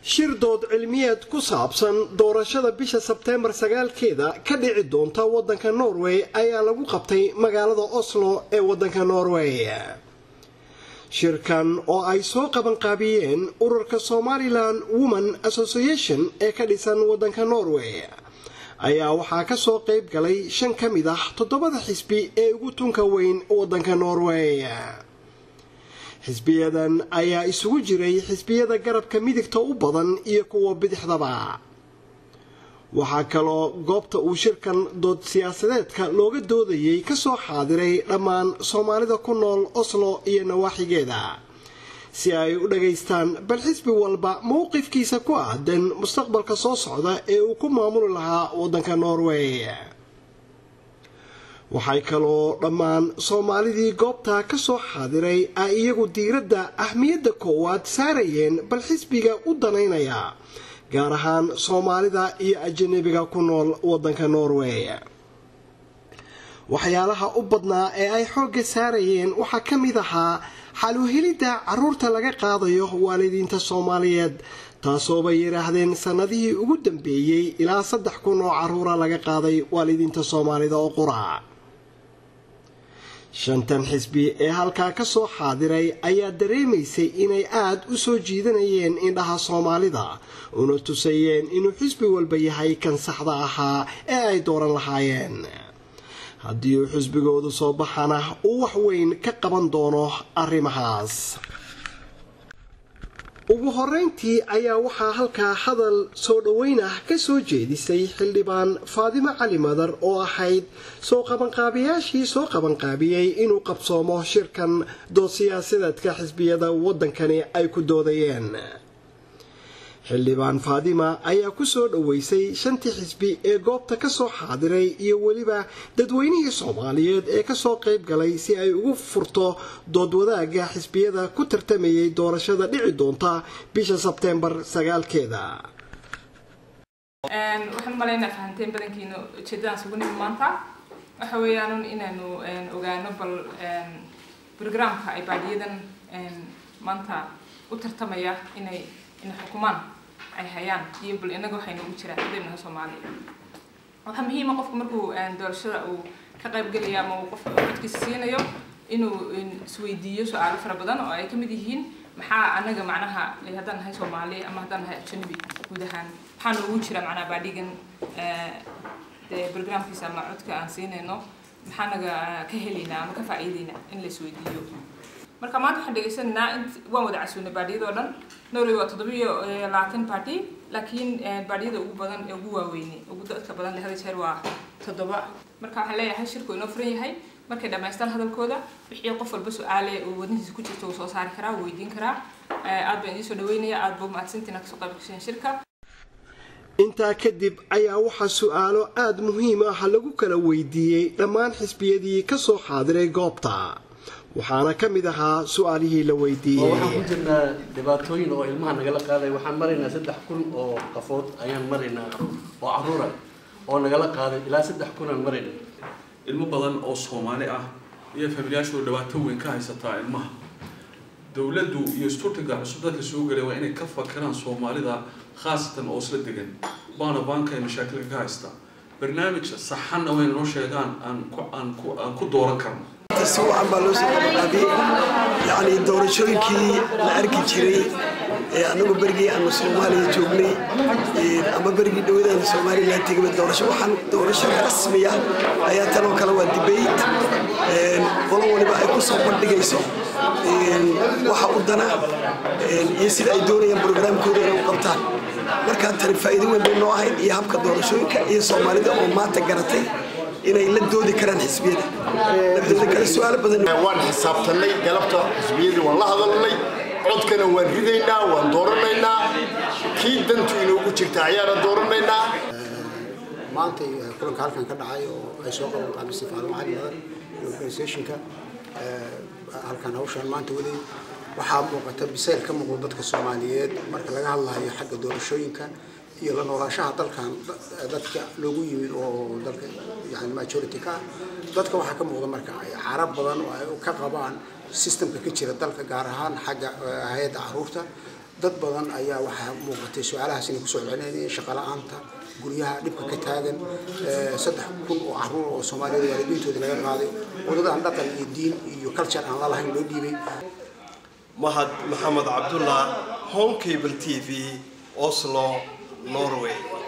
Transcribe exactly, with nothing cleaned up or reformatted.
shir dood cilmiyeed ku saabsan doorashada bisha Sebtembar sagaalkeeda ka dhici doonta wadanka Norway ayaa lagu qabtay magaalada Oslo ee wadanka Norway. shirkan oo ay soo qaban qaabiyeen ururka Somaliland Women Association ee ka dhisan wadanka Norway ayaa waxaa ka soo qayb galay shan ka mid ah toddobada xisbi ee ugu tunka weyn wadanka Norway. xisbiyadan ayaa isugu jiray xisbiyada garabka midigta u badan iyo kuwa bidixdaba. waxaa kaloo goobta uu shirkan dood siyaasadeedka looga doodayay ka soo xaadiray dhammaan Soomaalida ku nool Oslo iyo nawaaxigeeda si ay u dhageystaan bal xisbi walba mowqifkiisa ku aadan mustaqbalka soo socda ee uu ku maamuli lahaa wadanka Norway. waxay kaloo dhammaan Soomaalidii goobta ka soo xaadiray ay iyagu diiradda ahmiyadda koowaad saarayeen bal xisbiga u danaynaya gaar ahaan Soomaalida iyo ajnabiga ku nool wadanka Norway. waxyaalaha u badnaa ee ay xoogga saarayeen waxaa ka mid ahaa xal u helidda carruurta laga qaadayo waalidiinta Soomaaliyeed taasoo bay yiraahdeen sanadihii ugu dambeeyay ilaa saddex kun oo carruura laga qaaday waalidiinta Soomaalida oo qura. shantan xisbi ee halkaa ka soo xaadiray ayaa dareemaysay inay aad u soo jiidanayeen indhaha Soomaalida una tusayeen inuu xisbi walba yahay kan saxda ahaa ee ay dooran lahaayeen. haddii uu xisbigoodu soo baxana uu wax weyn ka qaban doono arrimahaas. ugu horeyntii ayaa waxaa halkaa hadal soo dhaweyn ah ka soo jeedisay xildhibaan Faadimo Cali Madar oo ahayd soo qabanqaabiyaashii soo qabanqaabiyay inuu qabsoomo shirkan dood siyaasadeedka xisbiyada wadankani ay ku doodayeen. xildhibaan Faadima ayaa ku soo dhaweysay shantii xisbi ee goobta ka soo xaadiray iyo waliba dadweynihii Soomaaliyeed ee ka soo qayb galay si ay ugu furto dood wadaagga xisbiyada ku tartamayay doorashada dhici doonta bisha Sebtembar sagaalkeeda. een waxaan maleynaa fahanteen badankiina ujeedadaas ugu nimid maanta waxa weeyaan inaanu ogaano bal programka ay baadiyadan maanta u tartamaya inay in xukuumaan ay hayaan iyo bal inaga waxaynu u jiraan dadweynaha Soomaaliya. waxa muhiim ah qofku markuu doorashada uu ka qayb galaya ama uu qofka codkiisa siinayo inuu isweydiiyo su'aalo fara badan oo ay ka mid yihiin maxaa anaga macnaha haddaan nahay Soomaali ama haddaan nahay ajnabi guud ahaan maxaa noogu jira macnaha baadigan ee barnaamijkiisa ama codka aan siinayno maxaa naga ka helaynaa ama ka faa'iideynaa in la isweydiiyo. marka maanta waxaan dhageysanaa in waan wada casuunay baadiyada oo dhan Norway waa toddoba iyo labaatan party laakiin baadiyada ugu badan ee ugu waaweyn ugu dadka badan leh hada jeer waa toddoba. marka waxaan leeyahay shirku inoo furan yahay markay dhamaystaan hadalkooda wixii qof walba su'aale oo wadnihiisa ku jirto uu soo saari karaa weydiin karaa. aad baan idin soo dhaweynaya aad buu mahadsantiin ka soo qayb gashay shirka. intaa kadib ayaa waxaa su'aalo aad muhiim ah lagu kala weydiiyay dhammaan xisbiyadii ka soo xaadiray goobta. waxaana ka mid ahaa su'aalihii la weydiiyay. waxaan ku jirnaa dhibaatooyin oo ilmaha nagala qaaday waxaan maraynaa saddex kun oo qafood ayaan maraynaa oo carruur ah oo nagala qaaday ilaa saddex kun aan maraynaa. ilmo badan oo Soomaali ah iyo familiyaashooda dhibaato weyn ka haysataa ilmaha. dawladdu iyo isturtiga cusub dadka soo galay waa inay ka fakaraan Soomaalida khaasatan oo isla degan baana baanka ay mashaakil ka haysta barnaamij saxan oo inoo sheegaan aan ku aan ku aan ku dooran karno. سو عملوا سقابي يعني دور شويكي لأركي جري أنا برجي أنا سومالي جوبني أما برجي دويدا أنا سومالي لا تيجي بالدور شو حن دور شو رسمية أيا تلو كلام ديبيت والله وأنا بقى كوسو بدي جيسو وحقودنا يصير أي دوري برنامج كودي وقبتان مركان ترى فائدة من بين واحد يهبك دور شويك يسومالي ده وما تجرتي inay la doodi karaan xisbiyada. labada kale su'aal badan waan xisaabtanay galabta xisbiyada waan la hadalnay codkana waan ridaynaa waan dooranaynaa kii dantu inuu jirta ayaana dooranaynaa. maanta kulanka halkan ka dhacay oo ay soo qaban qaabisay Faadimo Cali Madar organizationka halkan hawshan maanta waday waxaa muuqata bisayl ka muuqda dadka Soomaaliyeed marka laga hadlayo xagga doorashooyinka iyo la noolaanshaha dalkan dadka loogu yimid oo dalka yani majority ka dadka waxa ka muuqda marka ay carab badan oo ay ka qabaan systemka ka jira dalka gaar ahaan xagga hay'adda carruurta dad badan ayaa waxaa muuqatay su'aalahaas inay kusoo celinayeen shaqo la'aanta guryaha dhibka ka taagan saddex kun oo carruur oo Soomaaliyeed waalidiintooda laga qaaday wadada aan dhaqan iyo diin iyo culture aan la lahayn loo dhiibay. Mahad Maxamed Cabdullah, Home Cable T V, Oslo, Norway.